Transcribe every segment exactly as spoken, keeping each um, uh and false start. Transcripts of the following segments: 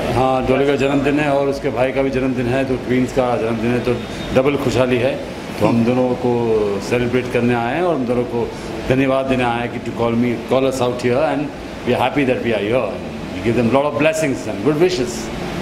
हाँ, डॉली का जन्मदिन है और उसके भाई का भी जन्मदिन है, तो ट्विंस का जन्मदिन है, तो डबल खुशहाली है। तो हम दोनों को सेलिब्रेट करने आए हैं और हम दोनों को धन्यवाद देने आए हैं कि to call me call us out here and we are happy that we are here. We give them lot of blessings and good wishes.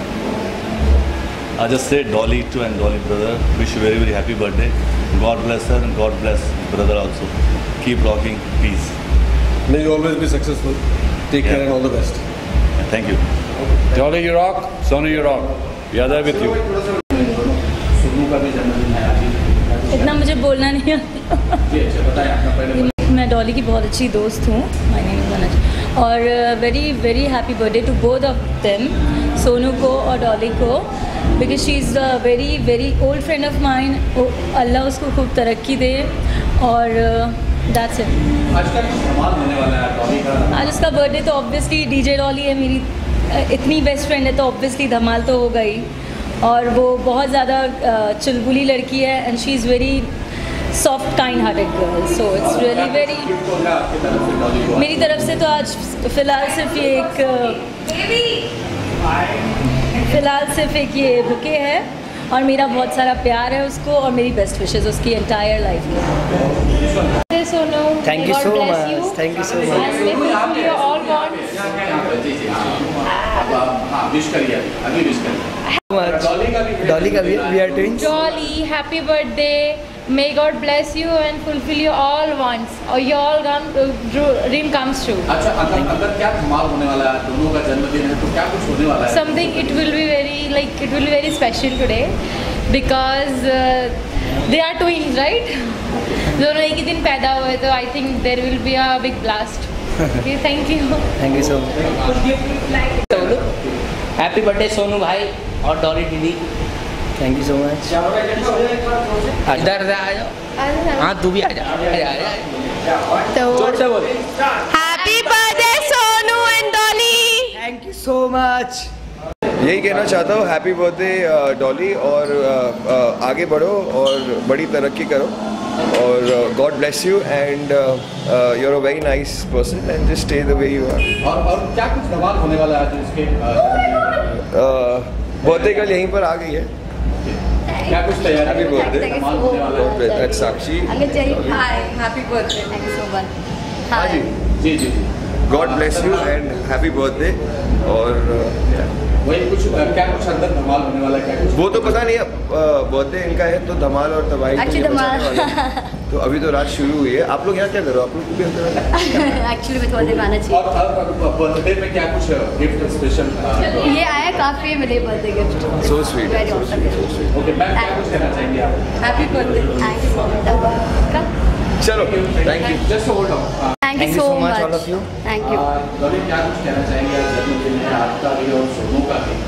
I just say Dolly to and Dolly brother, wish you very very happy birthday. God bless her and God bless brother also. Keep rocking, peace. May you always be successful. Take yeah. care and all the best. Yeah, thank you. Dolly you rock, Sonu you rock. We are there with you. Sonu का भी जन्मदिन है आज। इतना मुझे बोलना नहीं आता। बताएं अपना पहले। मैं डॉली की बहुत अच्छी दोस्त हूँ, माय नेम इज़ अनुज, और very very happy birthday to both of them, Sonu को और डॉली को, because she is a very very old friend of mine. अल्लाह उसको खूब तरक्की दे और दैट्स इट। आज का धमाल होने वाला है डॉली का। आज उसका बर्थडे, तो ऑब्वियसली डीजे डॉली है मेरी इतनी बेस्ट फ्रेंड है, तो ऑब्वियसली धमाल तो होगा ही। और वो बहुत ज़्यादा चुलबुली लड़की है and she is very soft kind hearted girl, so it's really very. मेरी तरफ से तो आज फ़िलहाल सिर्फ ये एक फ़िलहाल सिर्फ एक ये बुके है और मेरा बहुत सारा प्यार है उसको और मेरी बेस्ट विशेस उसकी एंटायर लाइफ में। Sonu, thank you so much, thank you so much. Dolly का भी we are twins. Dolly happy birthday, may God bless you and fulfil your all wants और your all dream comes true. अच्छा, अंदर अंदर क्या धमाल होने वाला है? दोनों का जन्मदिन है तो क्या कुछ होने वाला है? Something it will be very like it will be very special today because they are twins right. दोनों एक ही दिन पैदा हुए, तो I think there will be a big blast. Okay, thank you thank you so much. Happy birthday Sonu भाई और डॉली दीदी। Thank you so much. इधर आ जाओ। हाँ, तू भी आ जा। जोर से बोल। Happy birthday Sonu and Dolly. Thank you so much. यही कहना चाहता हूँ, हैप्पी बर्थडे डॉली, और uh, आगे बढ़ो और बड़ी तरक्की करो और God bless you and you are a very nice person and just stay the way you are. और और क्या कुछ धमाल होने वाला है उसके बर्थडे कल यहीं पर आ गई है। क्या कुछ तैयारी? हैप्पी बर्थडे धमाल होने वाला है। Sakshi. Hi, happy birthday, thank you so much. हाँ जी जी जी जी। God bless you and happy birthday. और वही कुछ क्या कुछ अंदर धमाल होने वाला है? क्या कुछ वो तो पता नहीं है, बर्थडे इनका है तो धमाल और तबाही Actually धमाल तो अभी तो रात शुरू हुई है। आप लोग यहाँ क्या करो? आप लोग को भी अंदर एक्चुअली में थोड़ा देर आना चाहिए। और बर्थडे में क्या कुछ गिफ्ट स्पेशल? ये आया काफ़ी मिले birthday gift. So sweet. Okay ma'am, क्या कुछ कहना चाहेंगे आप? Happy birthday, thank you so much. चलो, thank you. Just hold on. Thank you so much all of you, thank you. Dolly, क्या कुछ कहना चाहेंगे? जन्मदिन है आपका भी और सोनू का भी,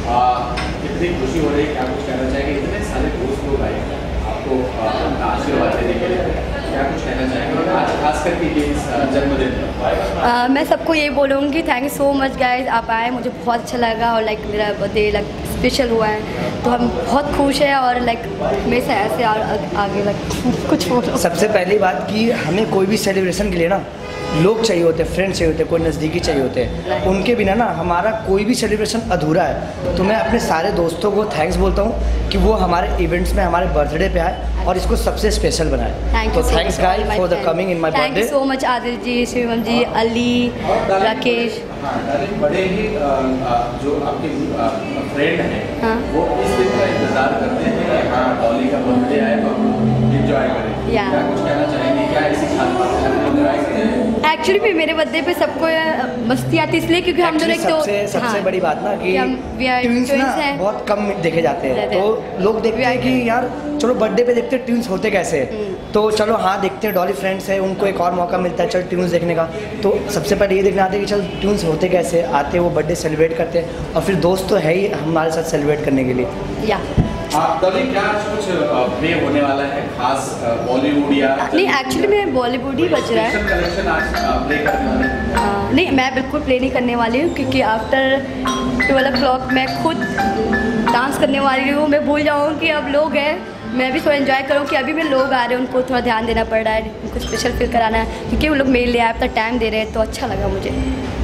कितनी खुशी हो रही है, क्या कुछ कहना चाहेंगे? इतने सारे दोस्त लोग आए आपको आशीर्वाद देने के लिए, क्या कुछ कहना चाहेंगे आज खास करके ये इस जन्मदिन पर? मैं सबको यही बोलूँगी, thank you so much guys, आप आए, मुझे बहुत अच्छा लगा और लाइक मेरा बर्थडे लाइक स्पेशल हुआ है तो हम बहुत खुश हैं और लाइक हमेशा ऐसे और आगे लाइक कुछ हो। सबसे पहली बात कि हमें कोई भी सेलिब्रेशन के लिए ना लोग चाहिए होते हैं, फ्रेंड्स चाहिए होते हैं, कोई नज़दीकी चाहिए होते हैं। उनके बिना ना हमारा कोई भी सेलिब्रेशन अधूरा है। तो मैं अपने सारे दोस्तों को थैंक्स बोलता हूँ कि वो हमारे इवेंट्स में हमारे बर्थडे पे आए और इसको सबसे स्पेशल बनाए। तो thanks guys for the coming in my birthday. Thank you so much Adil ji, Shivam ji, Ali, Rakesh. बड़े ही जो आपके फ्रेंड हैं वो इस दिन का इंतजार करते हैं कि हाँ डॉली का बर्थडे आए तो एंजॉय करें। क्या कुछ कहना चाहेंगे? क्या ऐसी खास बातें एंजॉय करें? एक्चुअली भी मेरे बर्थडे पे सबको मस्ती आती है इसलिए क्योंकि हम दोनों एक तो सबसे सबसे हाँ, बड़ी बात ना कि ट्विंस ना बहुत कम देखे जाते हैं, तो लोग देखते हैं कि यार चलो बर्थडे पे देखते हैं ट्विंस होते कैसे हैं, तो चलो हाँ देखते हैं, डॉली फ्रेंड्स है उनको एक और मौका मिलता है चल ट्विंस देखने का। तो सबसे पहले ये देखने आते हैं कि चल ट्विंस होते कैसे, आते वो बर्थडे सेलिब्रेट करते हैं और फिर दोस्त तो है ही हमारे साथ सेलिब्रेट करने के लिए। या डॉली, क्या कुछ प्ले होने वाला है खास बॉलीवुड या नहीं? एक्चुअली मैं बॉलीवुड ही बज रहा है। कलेक्शन आज प्ले करने वाले हैं? नहीं, मैं बिल्कुल प्ले नहीं करने वाली हूँ क्योंकि आफ्टर ट्वेल्व ओ क्लॉक मैं खुद डांस करने वाली हूँ। मैं भूल जाऊँ कि अब लोग हैं, मैं भी थोड़ा एंजॉय करूँ कि अभी भी लोग आ रहे हैं, उनको थोड़ा ध्यान देना पड़ रहा है, उनको स्पेशल फील कराना है क्योंकि वो लोग मेरे लिए आए अपना टाइम दे रहे हैं, तो अच्छा लगा मुझे।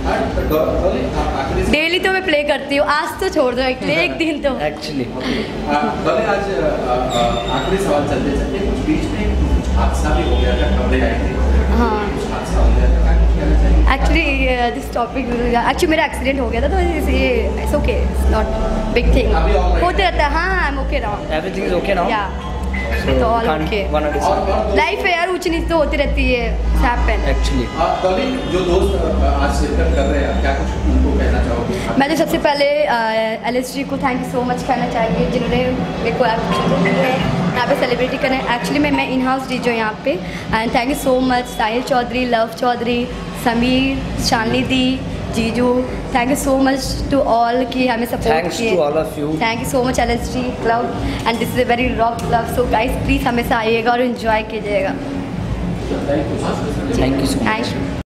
डेली तो मैं प्ले करती हूँ, आज तो छोड़ दो एक एक दिन तो एक्चुअली। डॉली आज आखिरी सवाल चलते चलते कुछ बीच में कुछ हादसा भी हो गया था, कपड़े आए थे। हाँ कुछ हादसा हो गया था, क्या कुछ कहना चाहिए? एक्चुअली दिस टॉपिक एक्चुअली मेरा एक्सीडेंट हो गया था, तो ये it's okay, it's not big thing, होते रहता है। हाँ I am okay now, everything is okay now, या तो ऑल ओके। लाइफ है यार, ऊंच नीच तो होती रहती है, हैपन एक्चुअली। डॉली जो दोस्त आज शिरकत कर रहे हैं, क्या कुछ उनको कहना चाहोगे? मैं तो सबसे पहले एल एस जी को थैंक यू सो मच कहना चाहिए, जिन्होंने मेरे को यहाँ पे सेलिब्रिटी करना है। एक्चुअली मैं मैं इन हाउस डी जो यहाँ पे, and thank you so much Sahil Chaudhary, Luv Chaudhary, Sameer, Shalini दी, जीजू, thank you so much to all कि हमें सपोर्ट किए। Thank you so much L S G club, and this is a very rock club, so guys please हमेशा आइएगा और इन्जॉय कीजिएगा। Thank you so much. Thank you.